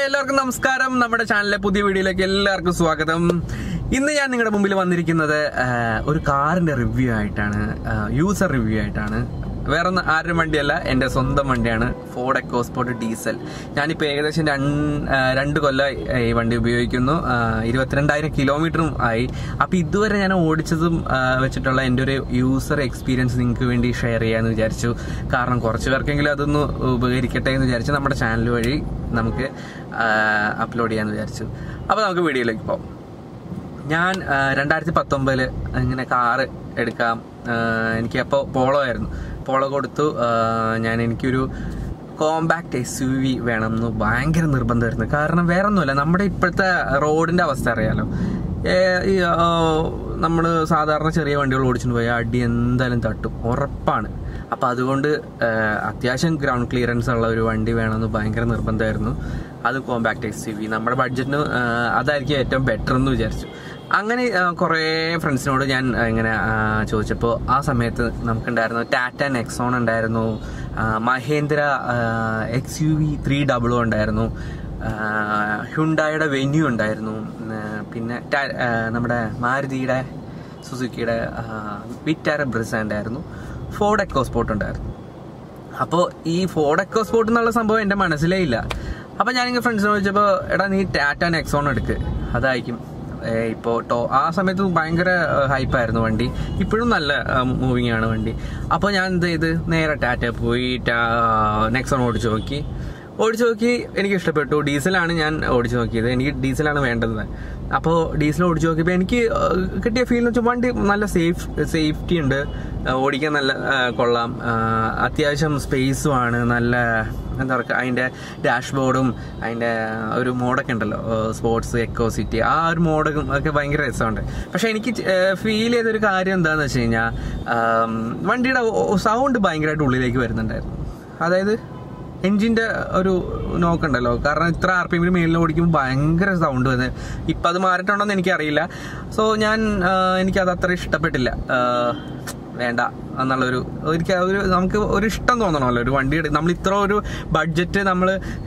എല്ലാവർക്കും നമസ്കാരം. നമ്മുടെ ചാനലിലെ പുതിയ വീഡിയോയിലേക്ക് എല്ലാവർക്കും സ്വാഗതം. ഇന്ന് ഞാൻ നിങ്ങളുടെ മുമ്പിൽ വന്നിരിക്കുന്നത് ഒരു കാറിന്റെ റിവ്യൂ ആയിട്ടാണ്, യൂസർ റിവ്യൂ ആയിട്ടാണ്. വേറെ ആരുടെ വണ്ടിയല്ല, എൻ്റെ സ്വന്തം വണ്ടിയാണ്, ഫോർഡ് എക്കോസ്പോർട്ട് ഡീസൽ. ഞാനിപ്പോൾ ഏകദേശം 2 കൊല്ലം ഈ വണ്ടി ഉപയോഗിക്കുന്നു. 22,000 കിലോമീറ്ററും ആയി. അപ്പോൾ ഇതുവരെ ഞാൻ ഓടിച്ചതും വെച്ചിട്ടുള്ള എൻ്റെ ഒരു യൂസർ എക്സ്പീരിയൻസ് നിങ്ങൾക്ക് വേണ്ടി ഷെയർ ചെയ്യാമെന്ന് വിചാരിച്ചു. കാരണം കുറച്ച് പേർക്കെങ്കിലും അതൊന്ന് ഉപകരിക്കട്ടെ എന്ന് വിചാരിച്ചു നമ്മുടെ ചാനൽ വഴി നമുക്ക് അപ്ലോഡ് ചെയ്യാമെന്ന് വിചാരിച്ചു. അപ്പോൾ നമുക്ക് വീഡിയോയിലേക്ക് പോകാം. ഞാൻ 2019 ഇങ്ങനെ കാറ് എടുക്കാം, എനിക്ക് അപ്പോൾ പോളോ ആയിരുന്നു. പോളോ കൊടുത്തു. എനിക്കൊരു കോമ്പാക്ട് SUV വേണമെന്ന് ഭയങ്കര നിർബന്ധമായിരുന്നു. കാരണം വേറെ ഒന്നുമില്ല, നമ്മുടെ ഇപ്പോഴത്തെ റോഡിൻ്റെ അവസ്ഥ അറിയാലോ. നമ്മൾ സാധാരണ ചെറിയ വണ്ടികൾ ഓടിച്ചിട്ട് പോയാൽ അടി എന്തായാലും തട്ടും, ഉറപ്പാണ്. അപ്പം അതുകൊണ്ട് അത്യാവശ്യം ഗ്രൗണ്ട് ക്ലിയറൻസ് ഉള്ള ഒരു വണ്ടി വേണമെന്ന് ഭയങ്കര നിർബന്ധമായിരുന്നു. അത് കോമ്പാക്ട് SUV നമ്മുടെ ബഡ്ജറ്റിന് അതായിരിക്കും ഏറ്റവും ബെറ്റർ എന്ന് വിചാരിച്ചു. അങ്ങനെ കുറേ ഫ്രണ്ട്സിനോട് ഞാൻ ഇങ്ങനെ ചോദിച്ചപ്പോൾ ആ സമയത്ത് നമുക്കുണ്ടായിരുന്നു ടാറ്റ നെക്സോൺ ഉണ്ടായിരുന്നു, മഹേന്ദ്ര XUV 300 ഉണ്ടായിരുന്നു, ഹ്യുണ്ടായുടെ വെന്യൂ ഉണ്ടായിരുന്നു, പിന്നെ നമ്മുടെ മാരുതിയുടെ സുസുക്കിയുടെ വിറ്റാര ബ്രിസ ഉണ്ടായിരുന്നു, ഫോർഡ് എക്കോസ്പോർട്ട് ഉണ്ടായിരുന്നു. അപ്പോൾ ഈ ഫോർഡ് എക്കോസ്പോർട്ട് എന്നുള്ള സംഭവം എൻ്റെ മനസ്സിലേ ഇല്ല. അപ്പോൾ ഞാനിങ്ങനെ ഫ്രണ്ട്സിനോട് ചോദിച്ചപ്പോൾ, എടാ നീ ടാറ്റ നെക്സോൺ എടുക്ക്, അതായിരിക്കും ഇപ്പോൾ ആ സമയത്ത് ഭയങ്കര ഹൈപ്പായിരുന്നു വണ്ടി, ഇപ്പോഴും നല്ല മൂവിങ് ആണ് വണ്ടി. അപ്പോൾ ഞാൻ എന്ത് ചെയ്ത് നേരെ ടാറ്റ പോയി നെക്സോൺ ഓടിച്ചു നോക്കി. എനിക്ക് ഇഷ്ടപ്പെട്ടു. ഡീസലാണ് ഞാൻ ഓടിച്ചു നോക്കിയത്, എനിക്ക് ഡീസലാണ് വേണ്ടത്. അപ്പോൾ ഡീസൽ ഓടിച്ചു നോക്കിയപ്പോൾ എനിക്ക് കിട്ടിയ ഫീൽ എന്ന് വെച്ചാൽ വണ്ടി നല്ല സേഫ്റ്റി ഉണ്ട്, ഓടിക്കാൻ നല്ല കൊള്ളാം, അത്യാവശ്യം സ്പേസുമാണ്, നല്ല എന്താ പറയുക, അതിൻ്റെ ഡാഷ്ബോർഡും അതിൻ്റെ ഒരു മോഡൊക്കെ ഉണ്ടല്ലോ, സ്പോർട്സ് എക്കോ സിറ്റി, ആ ഒരു മോഡും ഒക്കെ ഭയങ്കര രസമുണ്ട്. പക്ഷെ എനിക്ക് ഫീൽ ചെയ്തൊരു കാര്യം എന്താണെന്ന് വെച്ച് കഴിഞ്ഞാൽ, വണ്ടിയുടെ സൗണ്ട് ഭയങ്കരമായിട്ട് ഉള്ളിലേക്ക് വരുന്നുണ്ടായിരുന്നു. അതായത് എൻജിൻ്റെ ഒരു നോക്കുണ്ടല്ലോ, കാരണം ഇത്ര RPM മേലിൽ ഓടിക്കുമ്പോൾ ഭയങ്കര സൗണ്ട് വന്ന്. ഇപ്പം അത് മാറിയിട്ടുണ്ടോയെന്ന് എനിക്കറിയില്ല. സോ എനിക്കത് അത്ര ഇഷ്ടപ്പെട്ടില്ല. വേണ്ട എന്നുള്ളൊരു നമുക്ക് ഒരു ഇഷ്ടം തോന്നണമല്ലോ ഒരു വണ്ടി. നമ്മൾ ഇത്ര ഒരു ബഡ്ജറ്റ് നമ്മൾ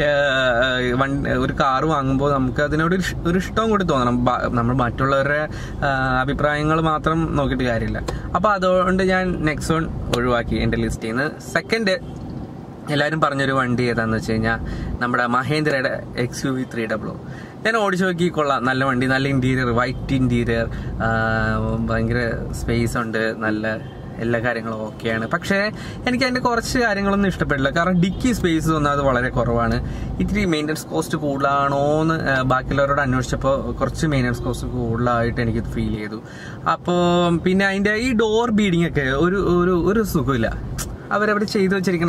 ഒരു കാറ് വാങ്ങുമ്പോൾ നമുക്ക് അതിനോട് ഒരു ഇഷ്ടവും കൂടി തോന്നണം. നമ്മൾ മറ്റുള്ളവരുടെ അഭിപ്രായങ്ങൾ മാത്രം നോക്കിയിട്ട് കാര്യമില്ല. അപ്പോൾ അതുകൊണ്ട് ഞാൻ നെക്സോൺ ഒഴിവാക്കി എൻ്റെ ലിസ്റ്റിൽ നിന്ന്. സെക്കൻഡ് എല്ലാവരും പറഞ്ഞൊരു വണ്ടി ഏതാണെന്ന് വെച്ച് കഴിഞ്ഞാൽ നമ്മുടെ മഹേന്ദ്രയുടെ XUV 300. ഞാൻ ഓടിച്ചു നോക്കി, കൊള്ളാം, നല്ല വണ്ടി, നല്ല ഇൻറ്റീരിയർ, വൈറ്റ് ഇൻറ്റീരിയർ, ഭയങ്കര സ്പേസ് ഉണ്ട്, നല്ല എല്ലാ കാര്യങ്ങളും ഓക്കെയാണ്. പക്ഷേ എനിക്ക് അതിൻ്റെ കുറച്ച് കാര്യങ്ങളൊന്നും ഇഷ്ടപ്പെട്ടില്ല. കാരണം ഡിക്കി സ്പേസ് ഒന്നത് വളരെ കുറവാണ്. ഇത്തിരി മെയിൻ്റനൻസ് കോസ്റ്റ് കൂടുതലാണോ എന്ന് ബാക്കിയുള്ളവരോട് അന്വേഷിച്ചപ്പോൾ കുറച്ച് മെയിൻ്റനൻസ് കോസ്റ്റ് കൂടുതലായിട്ട് എനിക്ക് ഫീൽ ചെയ്തു. അപ്പോൾ പിന്നെ അതിൻ്റെ ഈ ഡോർ ബീഡിങ് ഒക്കെ ഒരു സുഖമില്ല, അവരവിടെ ചെയ്തു വെച്ചിരിക്കണേ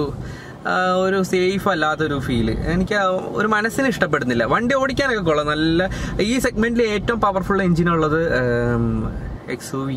ഒരു സേഫ് അല്ലാത്തൊരു ഫീല് എനിക്ക് ഒരു മനസ്സിന് ഇഷ്ടപ്പെടുന്നില്ല. വണ്ടി ഓടിക്കാനൊക്കെ കൊള്ളാം, നല്ല ഈ സെഗ്മെന്റിൽ ഏറ്റവും പവർഫുൾ എഞ്ചിനുള്ളത് XUV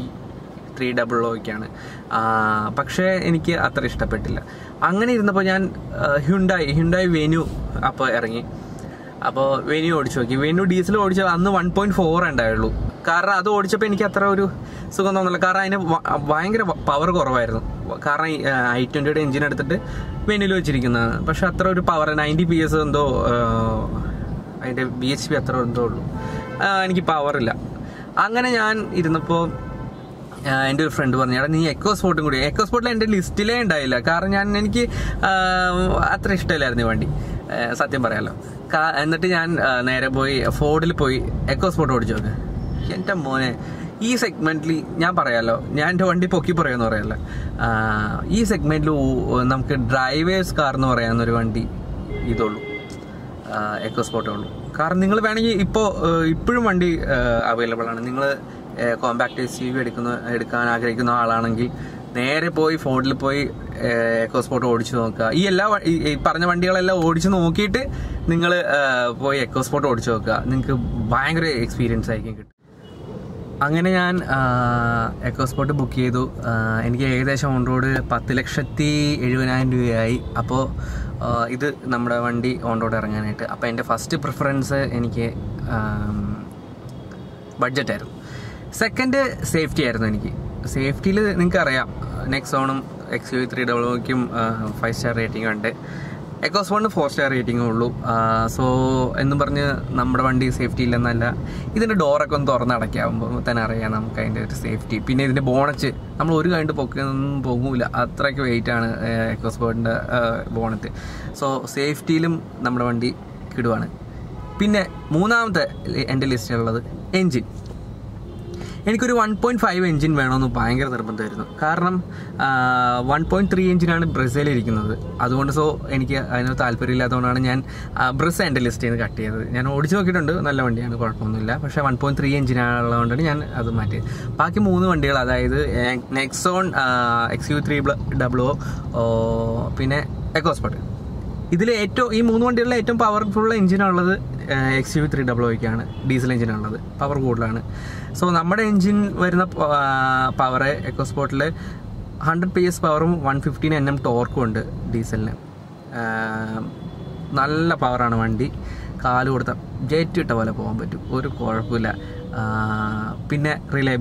300 പക്ഷേ എനിക്ക് അത്ര ഇഷ്ടപ്പെട്ടില്ല. അങ്ങനെ ഇരുന്നപ്പോൾ ഞാൻ ഹ്യുണ്ടായി വെന്യൂ അപ്പോൾ ഇറങ്ങി. അപ്പോൾ വെന്യൂ ഓടിച്ചു നോക്കി. വെന്യൂ ഡീസൽ ഓടിച്ച അന്ന് 1.4 ഉണ്ടായുള്ളൂ. കാരണം അത് ഓടിച്ചപ്പോൾ എനിക്ക് അത്ര ഒരു സുഖം തോന്നില്ല. കാരണം അതിന് ഭയങ്കര പവർ കുറവായിരുന്നു. കാരണം i20യുടെ എഞ്ചിൻ എടുത്തിട്ട് വെന്യൂല് വെച്ചിരിക്കുന്നതാണ്. പക്ഷെ അത്ര ഒരു പവർ 90 PS എന്തോ അതിൻ്റെ bhp അത്ര എന്തോ ഉള്ളൂ, എനിക്ക് പവറില്ല. അങ്ങനെ ഞാൻ ഇരുന്നപ്പോൾ എൻ്റെ ഒരു ഫ്രണ്ട് പറഞ്ഞു, നീ എക്കോസ്പോർട്ടും കൂടി. എക്കോസ്പോർട്ടിൽ എൻ്റെ ലിസ്റ്റിലേ ഉണ്ടായില്ല. കാരണം എനിക്ക് അത്ര ഇഷ്ടമില്ലായിരുന്നു ഈ വണ്ടി, സത്യം പറയാമല്ലോ. എന്നിട്ട് ഞാൻ നേരെ പോയി ഫോർഡിൽ പോയി എക്കോസ്പോർട്ട് ഓടിച്ചു നോക്ക്. എൻ്റെ മോനെ, ഈ സെഗ്മെന്റിൽ ഞാൻ പറയാമല്ലോ, ഞാൻ എൻ്റെ വണ്ടി പൊക്കി പറയുമെന്ന് പറയല്ല, ഈ സെഗ്മെന്റിൽ നമുക്ക് ഡ്രൈവേഴ്സ് കാർ എന്ന് പറയാവുന്നൊരു വണ്ടി ഇതുള്ളൂ, എക്കോസ്പോർട്ടേ ഉള്ളൂ. കാരണം നിങ്ങൾ വേണമെങ്കിൽ ഇപ്പോഴും വണ്ടി അവൈലബിൾ ആണ്. നിങ്ങൾ കോമ്പാക്ട് SUV എടുക്കാൻ ആഗ്രഹിക്കുന്ന ആളാണെങ്കിൽ നേരെ പോയി ഫോർഡിൽ പോയി എക്കോസ്പോർട്ട് ഓടിച്ചു നോക്കുക. ഈ പറഞ്ഞ വണ്ടികളെല്ലാം ഓടിച്ചു നോക്കിയിട്ട് നിങ്ങൾ പോയി എക്കോസ്പോർട്ട് ഓടിച്ചു നോക്കുക, നിങ്ങൾക്ക് ഭയങ്കര എക്സ്പീരിയൻസ് ആയിരിക്കും കിട്ടും. അങ്ങനെ ഞാൻ എക്കോസ്പോർട്ട് ബുക്ക് ചെയ്തു. എനിക്ക് ഏകദേശം ഓൺ റോഡ് 10,70,000 രൂപയായി. അപ്പോൾ ഇത് നമ്മുടെ വണ്ടി ഓൺ റോഡ് ഇറങ്ങാനായിട്ട്. അപ്പോൾ എൻ്റെ ഫസ്റ്റ് പ്രിഫറൻസ് എനിക്ക് ബഡ്ജറ്റായിരുന്നു. സെക്കൻഡ് സേഫ്റ്റി ആയിരുന്നു. എനിക്ക് സേഫ്റ്റിയിൽ നിങ്ങൾക്കറിയാം, നെക്സോണും XUV 300 5 സ്റ്റാർ റേറ്റിംഗ് ഉണ്ട്. Ecosport 4-star rating ഉള്ളൂ. സോ എന്നും പറഞ്ഞ് നമ്മുടെ വണ്ടി സേഫ്റ്റി ഇല്ലെന്നല്ല, ഇതിൻ്റെ ഡോറൊക്കെ ഒന്ന് തുറന്നടയ്ക്കാകുമ്പോൾ തന്നെ അറിയാം നമുക്ക് അതിൻ്റെ ഒരു സേഫ്റ്റി. പിന്നെ ഇതിൻ്റെ ബോണറ്റ് നമ്മൾ ഒരു കണ്ട് പൊക്കൊന്നും പോകില്ല, അത്രയ്ക്ക് വെയിറ്റാണ് എക്കോസ്പോർട്ടിൻ്റെ ബോണറ്റ്. സോ സേഫ്റ്റിയിലും നമ്മുടെ വണ്ടി കിടുവാണ്. പിന്നെ മൂന്നാമത്തെ എൻ്റെ ലിസ്റ്റിലുള്ളത് എൻജിൻ. എനിക്കൊരു 1.5 എൻജിൻ വേണമെന്ന് ഭയങ്കര നിർബന്ധമായിരുന്നു. കാരണം 1.3 എൻജിനാണ് ബ്രസയിലിരിക്കുന്നത്. അതുകൊണ്ട് എനിക്ക് അതിന് താല്പര്യമില്ലാത്തതുകൊണ്ടാണ് ഞാൻ ബ്രസ് എൻ്റെ ലിസ്റ്റിൽ നിന്ന് കട്ട് ചെയ്തത്. ഞാൻ ഓടിച്ച് നോക്കിയിട്ടുണ്ട്, നല്ല വണ്ടിയാണ്, കുഴപ്പമൊന്നുമില്ല. പക്ഷേ 1.3 എൻജിനുള്ളതുകൊണ്ടാണ് ഞാൻ അത് മാറ്റിയത്. ബാക്കി 3 വണ്ടികൾ, അതായത് നെക്സോൺ XUV300, പിന്നെ എക്കോസ്പോർട്ട്, ഈ 3 വണ്ടികളിലെ ഏറ്റവും പവർഫുൾ എഞ്ചിനുള്ളത് XUV300ക്കാണ്. ഡീസൽ എഞ്ചിനുള്ളത്, പവർ കൂടുതലാണ്. സോ നമ്മുടെ എഞ്ചിൻ വരുന്ന പവർ എക്കോസ്പോർട്ടിൽ 100 PS പവറും 115 Nm ടോർക്കും ഉണ്ട് ഡീസലിന്. നല്ല പവറാണ് വണ്ടി, കാല് കൊടുത്ത ജെറ്റ് ഇട്ട പോലെ പോകാൻ പറ്റും, ഒരു കുഴപ്പമില്ല. പിന്നെ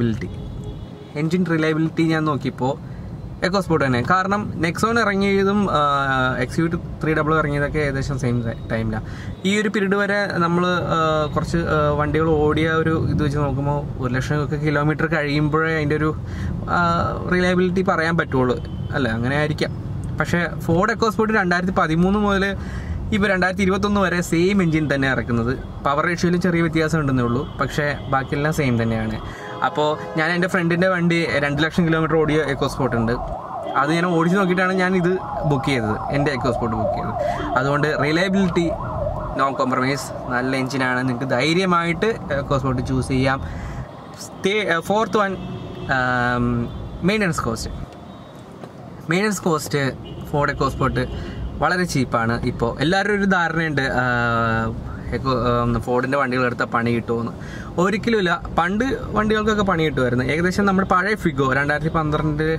എൻജിൻ റിലയബിലിറ്റി ഞാൻ നോക്കിയപ്പോൾ എക്കോസ്പോർട്ട് തന്നെ. കാരണം നെക്സോൺ ഇറങ്ങിയതും XUV300 ഇറങ്ങിയതൊക്കെ ഏകദേശം സെയിം ടൈമിലാണ്. ഈ ഒരു പീരീഡ് വരെ നമ്മൾ കുറച്ച് വണ്ടികൾ ഓടിയ ഒരു ഇത് വെച്ച് നോക്കുമ്പോൾ 1,00,000 കിലോമീറ്റർ കഴിയുമ്പോഴേ അതിൻ്റെ ഒരു റിലയബിലിറ്റി പറയാൻ പറ്റുള്ളൂ, അല്ലേ? അങ്ങനെ ആയിരിക്കാം. പക്ഷേ ഫോർഡ് എക്കോസ്പോർട്ട് 2013 മുതൽ ഇപ്പോൾ 2021 വരെ സെയിം എൻജിൻ തന്നെ ഇറക്കുന്നത്. പവർ റേഷ്യോയിലും ചെറിയ വ്യത്യാസം ഉണ്ടെന്നേ ഉള്ളൂ, പക്ഷേ ബാക്കിയെല്ലാം സെയിം തന്നെയാണ്. അപ്പോൾ ഞാൻ എൻ്റെ ഫ്രണ്ടിൻ്റെ വണ്ടി 2,00,000 കിലോമീറ്റർ ഓടിയ എക്കോസ്പോർട്ട് ഉണ്ട്. അത് ഞാൻ ഓടിച്ച് നോക്കിയിട്ടാണ് ഞാൻ ഇത് ബുക്ക് ചെയ്തത്, എൻ്റെ എക്കോസ്പോർട്ട് ബുക്ക് ചെയ്തത്. അതുകൊണ്ട് റിലയബിലിറ്റി നോ കോംപ്രമൈസ്, നല്ല എൻജിനാണ്, നിങ്ങൾക്ക് ധൈര്യമായിട്ട് എക്കോസ്പോർട്ട് ചൂസ് ചെയ്യാം. Fourth one, maintenance cost Ford Ecosport വളരെ ചീപ്പാണ്. ഇപ്പോൾ എല്ലാവരും ഒരു ധാരണയുണ്ട് ഫോർഡിൻ്റെ വണ്ടികൾ എടുത്താൽ പണി കിട്ടുമെന്ന്. ഒരിക്കലുമില്ല. പണ്ട് വണ്ടികൾക്കൊക്കെ പണി കിട്ടുമായിരുന്നു. ഏകദേശം നമ്മുടെ പഴയ ഫിഗോ 2012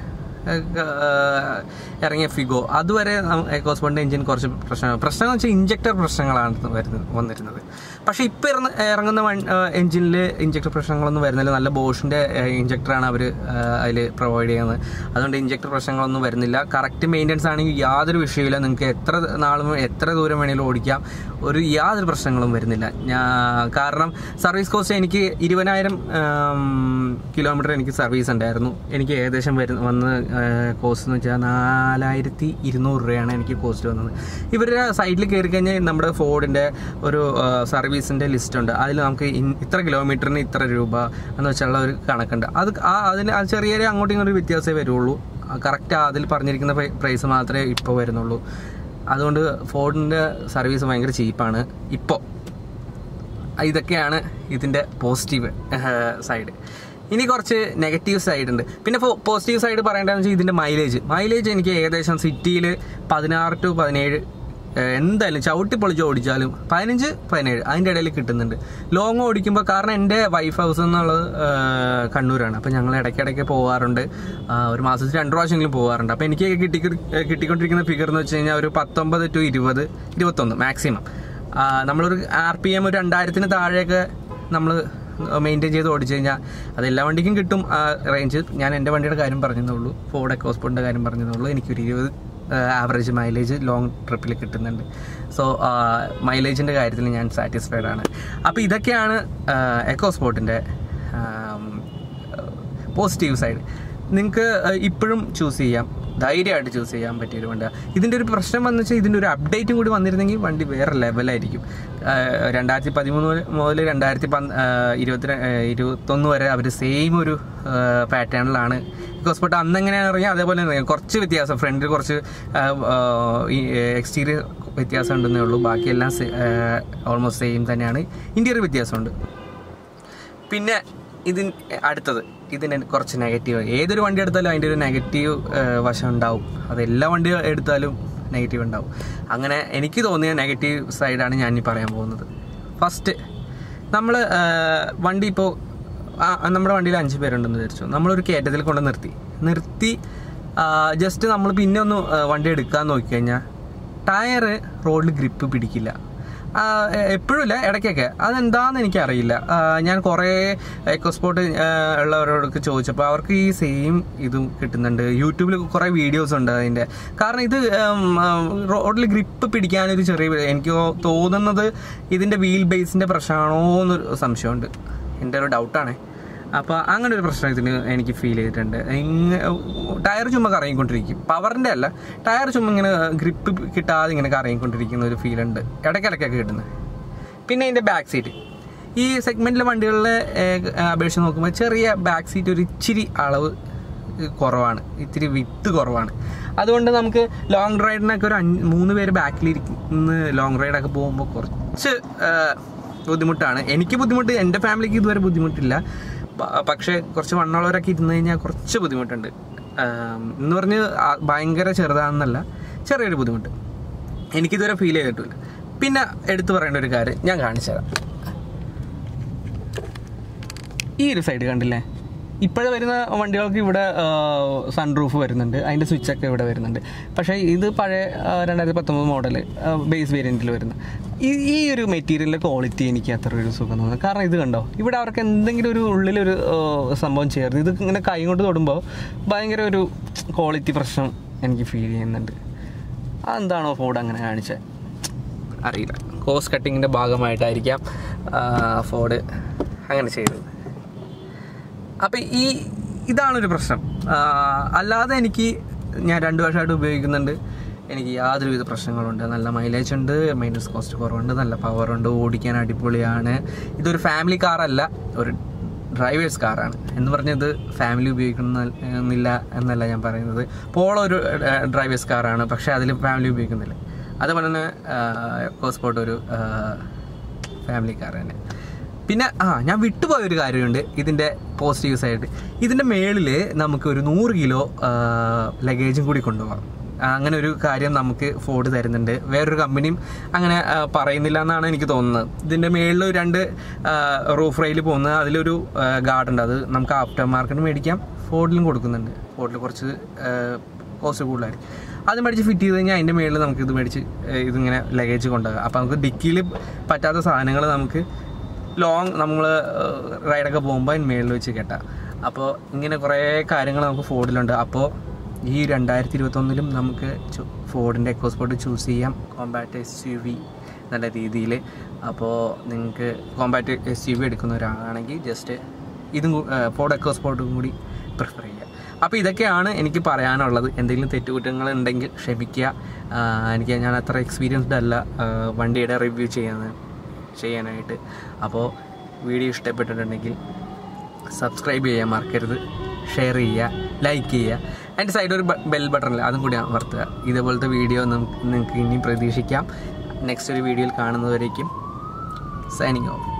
ഇറങ്ങിയ ഫിഗോ അതുവരെ എക്കോസ്പോർട്ടിൻ്റെ എഞ്ചിൻ കുറച്ച് പ്രശ്നം എന്ന് വെച്ചാൽ ഇഞ്ചക്ടർ പ്രശ്നങ്ങളാണ് വന്നിരുന്നത്. പക്ഷേ ഇപ്പോൾ ഇറങ്ങുന്ന എഞ്ചിനിൽ ഇഞ്ചക്ടർ പ്രശ്നങ്ങളൊന്നും വരുന്നില്ല. നല്ല ബോഷിൻ്റെ ഇഞ്ചക്ടറാണ് അവർ അതിൽ പ്രൊവൈഡ് ചെയ്യുന്നത്. അതുകൊണ്ട് ഇഞ്ചക്ടർ പ്രശ്നങ്ങളൊന്നും വരുന്നില്ല. കറക്റ്റ് മെയിൻ്റനൻസ് ആണെങ്കിൽ യാതൊരു വിഷയമില്ല. നിങ്ങൾക്ക് എത്ര നാളും എത്ര ദൂരം വേണമെങ്കിലും ഓടിക്കാം, യാതൊരു പ്രശ്നങ്ങളും വരുന്നില്ല. കാരണം സർവീസ് കോസ്റ്റ് എനിക്ക് 20,000 കിലോമീറ്റർ എനിക്ക് സർവീസ് ഉണ്ടായിരുന്നു. എനിക്ക് ഏകദേശം വന്ന് കോസ്റ്റ് എന്ന് വെച്ചാൽ 4,200 രൂപയാണ് എനിക്ക് കോസ്റ്റ് വന്നത്. ഇവരുടെ സൈറ്റിൽ കയറി കഴിഞ്ഞാൽ നമ്മുടെ ഫോർഡിൻ്റെ ഒരു സർവീസിൻ്റെ ലിസ്റ്റ് ഉണ്ട്. അതിൽ നമുക്ക് ഇത്ര കിലോമീറ്ററിന് ഇത്ര രൂപ എന്ന് വെച്ചുള്ള ഒരു കണക്കുണ്ട്. അതിന് ചെറിയ അങ്ങോട്ടും ഇങ്ങോട്ടും വ്യത്യാസമേ വരുള്ളൂ. കറക്റ്റ് അതിൽ പറഞ്ഞിരിക്കുന്ന പ്രൈസ് മാത്രമേ ഇപ്പോൾ വരുന്നുള്ളൂ. അതുകൊണ്ട് ഫോർഡിൻ്റെ സർവീസ് ഭയങ്കര ചീപ്പാണ് ഇപ്പോൾ. ഇതൊക്കെയാണ് ഇതിൻ്റെ പോസിറ്റീവ് സൈഡ്. ഇനി കുറച്ച് നെഗറ്റീവ് സൈഡ് ഉണ്ട്. പിന്നെ പോസിറ്റീവ് സൈഡ് പറയേണ്ടതെന്ന് വെച്ചാൽ ഇതിൻ്റെ മൈലേജ് എനിക്ക് ഏകദേശം സിറ്റിയിൽ 16 to 17 എന്തായാലും ചവിട്ടി പൊളിച്ച് ഓടിച്ചാലും 15-17 അതിൻ്റെ ഇടയിൽ കിട്ടുന്നുണ്ട്. ലോങ് ഓടിക്കുമ്പോൾ, കാരണം എൻ്റെ വൈഫ് ഹൗസ് എന്നുള്ളത് കണ്ണൂരാണ്. അപ്പോൾ ഞങ്ങൾ ഇടയ്ക്കിടയ്ക്ക് പോകാറുണ്ട്. ഒരു മാസത്തിൽ 2 പ്രാവശ്യമെങ്കിലും പോകാറുണ്ട്. അപ്പോൾ എനിക്ക് കിട്ടിക്കൊണ്ടിരിക്കുന്ന ഫിഗർ എന്ന് വെച്ച് കഴിഞ്ഞാൽ ഒരു 19 to 20, 21 മാക്സിമം. നമ്മളൊരു RPM ഒരു 2000-ന് താഴെയൊക്കെ നമ്മൾ മെയിൻറ്റെയിൻ ചെയ്ത് ഓടിച്ചു കഴിഞ്ഞാൽ അത് എല്ലാ വണ്ടിക്കും കിട്ടും ആ റേഞ്ച്. ഞാൻ എൻ്റെ വണ്ടിയുടെ കാര്യം പറഞ്ഞതേ ഫോർഡ് എക്കോസ്പോർട്ടിൻ്റെ കാര്യം പറഞ്ഞതേ എനിക്കൊരു 20 ആവറേജ് മൈലേജ് ലോങ് ട്രിപ്പിൽ കിട്ടുന്നുണ്ട്. സോ മൈലേജിൻ്റെ കാര്യത്തിൽ ഞാൻ സാറ്റിസ്ഫൈഡ് ആണ്. അപ്പോൾ ഇതൊക്കെയാണ് എക്കോസ്പോർട്ടിൻ്റെ പോസിറ്റീവ് സൈഡ്. നിങ്ങൾക്ക് ഇപ്പോഴും ചൂസ് ചെയ്യാം, ധൈര്യമായിട്ട് ചൂസ് ചെയ്യാൻ പറ്റിയൊരു വണ്ടി. ഇതിൻ്റെ ഒരു പ്രശ്നം വന്നു വെച്ചാൽ ഇതിൻ്റെ ഒരു അപ്ഡേറ്റും കൂടി വന്നിരുന്നെങ്കിൽ വണ്ടി വേറെ ലെവലായിരിക്കും. 2013 മുതൽ 2021 വരെ അവർ സെയിം ഒരു പാറ്റേണിലാണ് എക്കോസ്പോർട്ട് അന്ന് എങ്ങനെയാണെന്ന് അറിയാം, അതേപോലെ അറിയാം. കുറച്ച് വ്യത്യാസം, ഫ്രണ്ടിൽ കുറച്ച് എക്സ്റ്റീരിയർ വ്യത്യാസം ഉണ്ടെന്നേ ഉള്ളൂ. ബാക്കിയെല്ലാം ഓൾമോസ്റ്റ് സെയിം തന്നെയാണ്. ഇൻറ്റീരിയർ വ്യത്യാസമുണ്ട്. പിന്നെ ഇതിന് കുറച്ച് നെഗറ്റീവ്. ഏതൊരു വണ്ടി എടുത്താലും അതിൻ്റെ ഒരു നെഗറ്റീവ് വശം ഉണ്ടാവും. അതെല്ലാ വണ്ടി എടുത്താലും നെഗറ്റീവ് ഉണ്ടാവും. അങ്ങനെ എനിക്ക് തോന്നിയ നെഗറ്റീവ് സൈഡാണ് ഞാൻ ഈ പറയാൻ പോകുന്നത്. ഫസ്റ്റ്, നമ്മൾ വണ്ടി ഇപ്പോൾ നമ്മുടെ വണ്ടിയിൽ 5 പേരുണ്ടെന്ന് വിചാരിച്ചു. നമ്മളൊരു കയറ്റത്തിൽ കൊണ്ട് നിർത്തി ജസ്റ്റ് നമ്മൾ പിന്നെ ഒന്ന് വണ്ടി എടുക്കാൻ നോക്കിക്കഴിഞ്ഞാൽ ടയറ് റോഡിൽ ഗ്രിപ്പ് പിടിക്കില്ല. എപ്പോഴും ഇല്ല, ഇടയ്ക്കൊക്കെ. അതെന്താണെന്ന് എനിക്കറിയില്ല. ഞാൻ കുറേ എക്കോസ്പോർട്ട് ഉള്ളവരോടൊക്കെ ചോദിച്ചപ്പോൾ അവർക്ക് ഈ സെയിം ഇതും കിട്ടുന്നുണ്ട്. യൂട്യൂബിൽ കുറേ വീഡിയോസ് ഉണ്ട് അതിൻ്റെ. കാരണം ഇത് റോഡിൽ ഗ്രിപ്പ് പിടിക്കാനൊരു ചെറിയ, എനിക്ക് തോന്നുന്നത് ഇതിൻ്റെ വീൽ ബേസിൻ്റെ പ്രശ്നമാണോ എന്നൊരു സംശയമുണ്ട്. എൻ്റെ ഒരു ഡൗട്ടാണേ. അപ്പോൾ അങ്ങനെ ഒരു പ്രശ്നം ഇതിന് എനിക്ക് ഫീൽ ചെയ്തിട്ടുണ്ട്. ടയർ ചുമ്മാ കറങ്ങിക്കൊണ്ടിരിക്കും, പവറിൻ്റെ അല്ല, ടയർ ചുമ്മാ ഇങ്ങനെ ഗ്രിപ്പ് കിട്ടാതെ ഇങ്ങനെ കറങ്ങിക്കൊണ്ടിരിക്കുന്ന ഒരു ഫീലുണ്ട് ഇടയ്ക്കിടയ്ക്കൊക്കെ കിട്ടുന്നത്. പിന്നെ ഇതിൻ്റെ ബാക്ക് സീറ്റ്, ഈ സെഗ്മെൻറ്റിലെ വണ്ടികളിലെ അപേക്ഷിച്ച് നോക്കുമ്പോൾ ചെറിയ ബാക്ക് സീറ്റ് ഒരു ഇച്ചിരി അളവ് കുറവാണ്, ഇത്തിരി വിത്ത് കുറവാണ്. അതുകൊണ്ട് നമുക്ക് ലോങ് റൈഡിനൊക്കെ ഒരു 3 പേര് ബാക്കിലിരിക്കുന്ന ലോങ് റൈഡൊക്കെ പോകുമ്പോൾ കുറച്ച് ബുദ്ധിമുട്ടാണ്. എനിക്ക് ബുദ്ധിമുട്ട്, എൻ്റെ ഫാമിലിക്ക് ഇതുവരെ ബുദ്ധിമുട്ടില്ല. പക്ഷേ കുറച്ച് വണ്ണമുള്ളവരൊക്കെ ഇരുന്ന് കഴിഞ്ഞാൽ കുറച്ച് ബുദ്ധിമുട്ടുണ്ട്. എന്ന് പറഞ്ഞ് ഭയങ്കര ചെറുതാണെന്നല്ല, ചെറിയൊരു ബുദ്ധിമുട്ട് എനിക്കിതുവരെ ഫീൽ ചെയ്തിട്ടില്ല. പിന്നെ എടുത്തു പറയേണ്ട ഒരു കാര്യം ഞാൻ കാണിച്ചു തരാം. ഈ ഒരു സൈഡ് കണ്ടില്ലേ, ഇപ്പോഴും വരുന്ന വണ്ടികൾക്ക് ഇവിടെ സൺറൂഫ് വരുന്നുണ്ട്, അതിൻ്റെ സ്വിച്ചൊക്കെ ഇവിടെ വരുന്നുണ്ട്. പക്ഷേ ഇത് പഴയ 2019 മോഡൽ ബേസ് വേരിയൻറ്റിൽ വരുന്ന ഈ ഒരു മെറ്റീരിയലിൻ്റെ ക്വാളിറ്റി എനിക്ക് അത്ര ഒരു സുഖം തോന്നുന്നു. കാരണം ഇത് കണ്ടോ, ഇവിടെ അവർക്ക് എന്തെങ്കിലും ഒരു ഉള്ളിലൊരു സംഭവം ചേർന്ന് ഇത് ഇങ്ങനെ കൈ കൊണ്ട് തൊടുമ്പോൾ ഭയങ്കര ഒരു ക്വാളിറ്റി പ്രശ്നം എനിക്ക് ഫീൽ ചെയ്യുന്നുണ്ട്. അതെന്താണോ ഫോർഡ് അങ്ങനെ കാണിച്ചത് അറിയില്ല. കോസ്റ്റ് കട്ടിങ്ങിൻ്റെ ഭാഗമായിട്ടായിരിക്കാം ഫോർഡ് അങ്ങനെ ചെയ്തത്. അപ്പം ഇതാണൊരു പ്രശ്നം. അല്ലാതെ ഞാൻ 2 വർഷമായിട്ട് ഉപയോഗിക്കുന്നുണ്ട്, എനിക്ക് യാതൊരുവിധ പ്രശ്നങ്ങളുണ്ട്. നല്ല മൈലേജ് ഉണ്ട്, മെയിൻ്റനൻസ് കോസ്റ്റ് കുറവുണ്ട്, നല്ല പവറുണ്ട്, ഓടിക്കാൻ അടിപൊളിയാണ്. ഇതൊരു ഫാമിലി കാറല്ല, ഒരു ഡ്രൈവേഴ്സ് കാറാണ്. എന്ന് പറഞ്ഞത് ഫാമിലി ഉപയോഗിക്കുന്നില്ല എന്നല്ല ഞാൻ പറയുന്നത്. പോളോ ഒരു ഡ്രൈവേഴ്സ് കാറാണ്, പക്ഷേ അതിൽ ഫാമിലി ഉപയോഗിക്കുന്നില്ല. അതുപോലെ തന്നെ എക്കോസ്പോർട്ട് ഒരു ഫാമിലി കാർ തന്നെ. പിന്നെ ഞാൻ വിട്ടുപോയൊരു കാര്യമുണ്ട് ഇതിൻ്റെ പോസിറ്റീവ് സൈഡ്. ഇതിൻ്റെ മേളിൽ നമുക്കൊരു 100 കിലോ ലഗേജും കൂടി കൊണ്ടുപോകാം. അങ്ങനെ ഒരു കാര്യം നമുക്ക് ഫോർഡ് തരുന്നുണ്ട്. വേറൊരു കമ്പനിയും അങ്ങനെ പറയുന്നില്ല എന്നാണ് എനിക്ക് തോന്നുന്നത്. ഇതിൻ്റെ മേളിൽ 2 റൂഫ് റെയിൽ പോകുന്നത്, അതിലൊരു ഗാർഡ് ഉണ്ട്. അത് നമുക്ക് ആഫ്റ്റർ മാർക്കറ്റ് മേടിക്കാം, ഫോർഡിലും കൊടുക്കുന്നുണ്ട്. ഫോർഡിൽ കുറച്ച് കോസ്റ്റ് കൂടുതലായിരിക്കും. അത് മേടിച്ച് ഫിറ്റ് ചെയ്ത് കഴിഞ്ഞാൽ അതിൻ്റെ മേളിൽ നമുക്ക് ഇത് മേടിച്ച് ഇതിങ്ങനെ ലഗേജ് കൊണ്ടുപോകാം. അപ്പോൾ നമുക്ക് ഡിക്കിയിൽ പറ്റാത്ത സാധനങ്ങൾ നമുക്ക് നമ്മൾ റൈഡൊക്കെ പോകുമ്പോൾ അതിന് മേളിൽ വെച്ച് കെട്ടാം. അപ്പോൾ ഇങ്ങനെ കുറേ കാര്യങ്ങൾ നമുക്ക് ഫോർഡിലുണ്ട്. അപ്പോൾ ഈ 2021 നമുക്ക് ഫോർഡിൻ്റെ എക്കോസ്പോർട്ട് ചൂസ് ചെയ്യാം, കോമ്പാക്റ്റ് SUV നല്ല രീതിയിൽ. അപ്പോൾ നിങ്ങൾക്ക് കോമ്പാക്റ്റ് SUV എടുക്കുന്നവരാണെങ്കിൽ ജസ്റ്റ് ഇതും ഫോർഡ് എക്കോസ്പോർട്ടും കൂടി പ്രിഫർ ചെയ്യുക. അപ്പോൾ ഇതൊക്കെയാണ് എനിക്ക് പറയാനുള്ളത്. എന്തെങ്കിലും തെറ്റുകുറ്റങ്ങളുണ്ടെങ്കിൽ ക്ഷമിക്കുക. ഞാൻ അത്ര എക്സ്പീരിയൻസ്ഡ് അല്ല വണ്ടിയുടെ റിവ്യൂ ചെയ്യാനായിട്ട്. അപ്പോൾ വീഡിയോ ഇഷ്ടപ്പെട്ടിട്ടുണ്ടെങ്കിൽ സബ്സ്ക്രൈബ് ചെയ്യാൻ മറക്കരുത്, ഷെയർ ചെയ്യുക, ലൈക്ക് ചെയ്യുക. അതിൻ്റെ സൈഡ് ഒരു ബെൽ ബട്ടണില്ല, അതും കൂടി അമർത്തുക. ഇതേപോലത്തെ വീഡിയോ നിങ്ങൾക്ക് ഇനിയും പ്രതീക്ഷിക്കാം. നെക്സ്റ്റ് ഒരു വീഡിയോയിൽ കാണുന്നതുവരേക്കും സൈനിങ് ഓഫ്.